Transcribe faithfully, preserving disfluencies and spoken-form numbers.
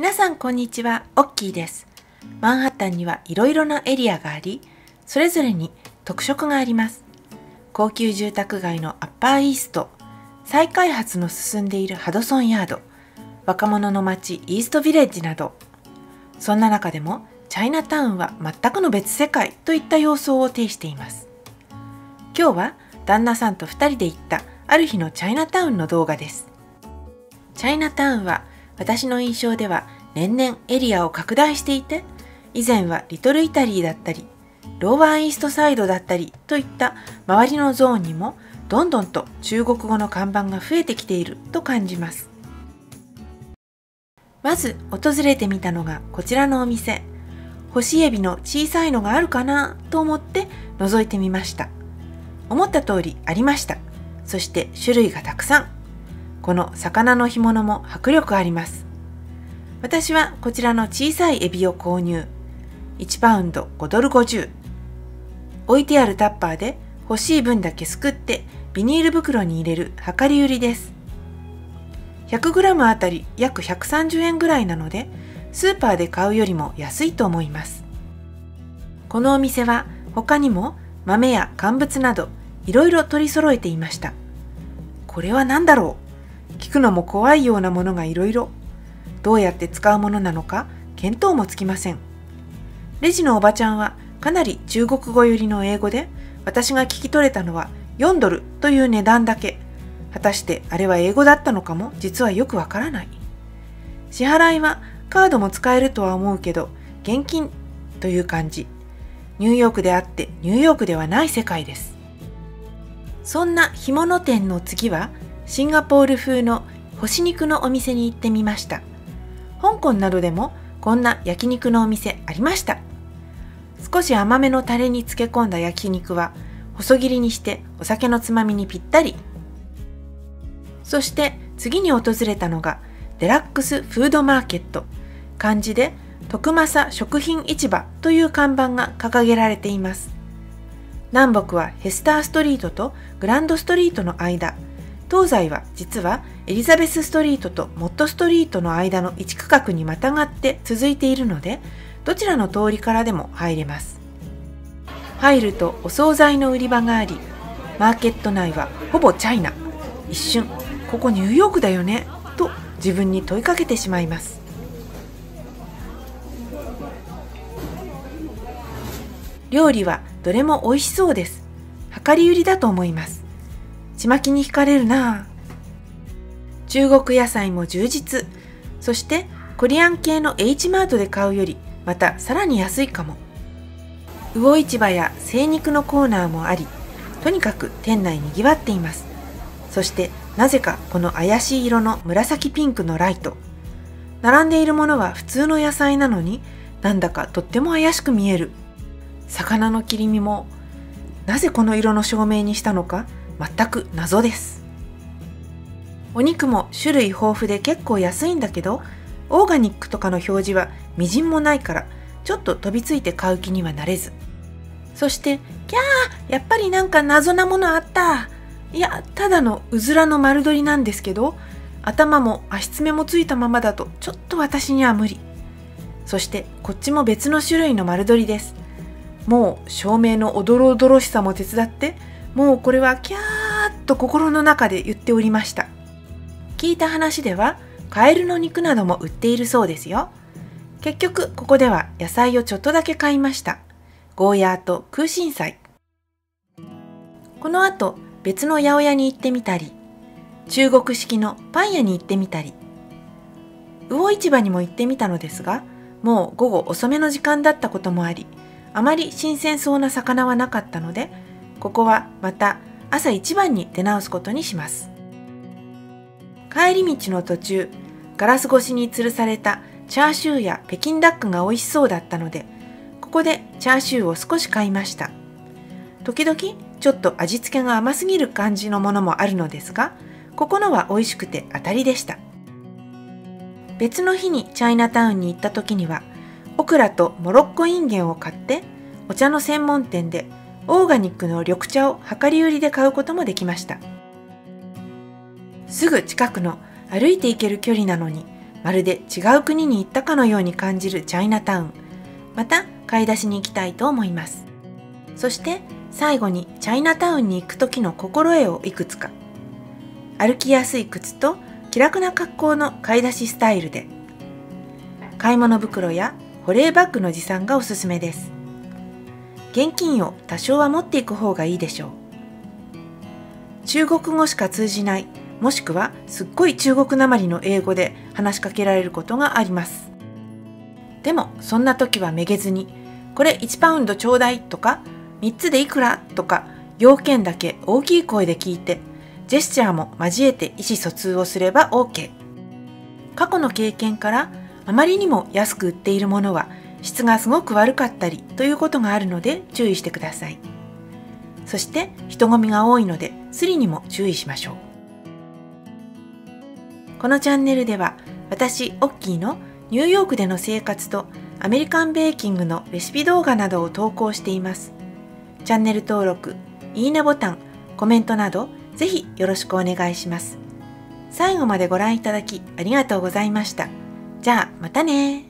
皆さんこんにちは、オッキーです。マンハッタンにはいろいろなエリアがあり、それぞれに特色があります。高級住宅街のアッパーイースト、再開発の進んでいるハドソンヤード、若者の街イーストビレッジなど、そんな中でもチャイナタウンは全くの別世界といった様相を呈しています。今日は旦那さんとふたりで行ったある日のチャイナタウンの動画です。チャイナタウンは私の印象では年々エリアを拡大していて、以前はリトルイタリーだったり、ローワーイーストサイドだったりといった周りのゾーンにもどんどんと中国語の看板が増えてきていると感じます。まず訪れてみたのがこちらのお店。干しエビの小さいのがあるかなと思って覗いてみました。思った通りありました。そして種類がたくさん。この魚の干物も迫力あります。私はこちらの小さいエビを購入。いちパウンドごドルごじゅう。置いてあるタッパーで欲しい分だけすくってビニール袋に入れる量り売りです。ひゃくグラム あたり約ひゃくさんじゅうえんぐらいなので、スーパーで買うよりも安いと思います。このお店は他にも豆や乾物などいろいろ取り揃えていました。これは何だろう？聞くのも怖いようなものがいろいろ。どうやって使うものなのか見当もつきません。レジのおばちゃんはかなり中国語寄りの英語で、私が聞き取れたのはよんドルという値段だけ。果たしてあれは英語だったのかも実はよくわからない。支払いはカードも使えるとは思うけど、現金という感じ。ニューヨークであってニューヨークではない世界です。そんな干物店の次はシンガポール風の干し肉のお店に行ってみました。香港などでもこんな焼肉のお店ありました。少し甘めのタレに漬け込んだ焼肉は細切りにしてお酒のつまみにぴったり。そして次に訪れたのがデラックスフードマーケット。漢字で徳政食品市場という看板が掲げられています。南北はヘスターストリートとグランドストリートの間。東西は実はエリザベスストリートとモットストリートの間の一区画にまたがって続いているので、どちらの通りからでも入れます。入るとお惣菜の売り場があり、マーケット内はほぼチャイナ。一瞬、ここニューヨークだよねと自分に問いかけてしまいます。料理はどれも美味しそうです。量り売りだと思います。ちまきに惹かれるなぁ。中国野菜も充実。そしてコリアン系の H マートで買うよりまたさらに安いかも。魚市場や精肉のコーナーもあり、とにかく店内にぎわっています。そしてなぜかこの怪しい色の紫ピンクのライト。並んでいるものは普通の野菜なのに、なんだかとっても怪しく見える。魚の切り身もなぜこの色の照明にしたのか全く謎です。お肉も種類豊富で結構安いんだけど、オーガニックとかの表示はみじんもないから、ちょっと飛びついて買う気にはなれず。そしてキャー、やっぱりなんか謎なものあった。いや、ただのうずらの丸鶏なんですけど、頭も足爪もついたままだとちょっと私には無理。そしてこっちも別の種類の丸鶏です。もう照明のおどろおどろしさも手伝って、もうこれはキャーッと心の中で言っておりました。聞いた話ではカエルの肉なども売っているそうですよ。結局ここでは野菜をちょっとだけ買いました。ゴーヤーと空心菜。この後別の八百屋に行ってみたり、中国式のパン屋に行ってみたり、魚市場にも行ってみたのですが、もう午後遅めの時間だったこともあり、あまり新鮮そうな魚はなかったので、ここはまた朝一番に出直すことにします。帰り道の途中、ガラス越しに吊るされたチャーシューや北京ダックが美味しそうだったので、ここでチャーシューを少し買いました。時々ちょっと味付けが甘すぎる感じのものもあるのですが、ここのは美味しくて当たりでした。別の日にチャイナタウンに行った時には、オクラとモロッコインゲンを買って、お茶の専門店でオーガニックの緑茶を量り売りで買うこともできました。すぐ近くの歩いて行ける距離なのに、 まるで違う国に行ったかのように感じるチャイナタウン。また買い出しに行きたいと思います。そして最後にチャイナタウンに行く時の心得をいくつか。歩きやすい靴と気楽な格好の買い出しスタイルで。買い物袋や保冷バッグの持参がおすすめです。現金を多少は持っていく方がいいでしょう。中国語しか通じない、もしくはすっごい中国なまりの英語で話しかけられることがあります。でもそんな時はめげずに、これいちパウンドちょうだいとか、みっつでいくらとか、要件だけ大きい声で聞いて、ジェスチャーも交えて意思疎通をすれば オーケー。過去の経験から、あまりにも安く売っているものは質がすごく悪かったりということがあるので注意してください。そして人混みが多いのでスリにも注意しましょう。このチャンネルでは私オッキーのニューヨークでの生活とアメリカンベーキングのレシピ動画などを投稿しています。チャンネル登録、いいねボタン、コメントなどぜひよろしくお願いします。最後までご覧いただきありがとうございました。じゃあまたね。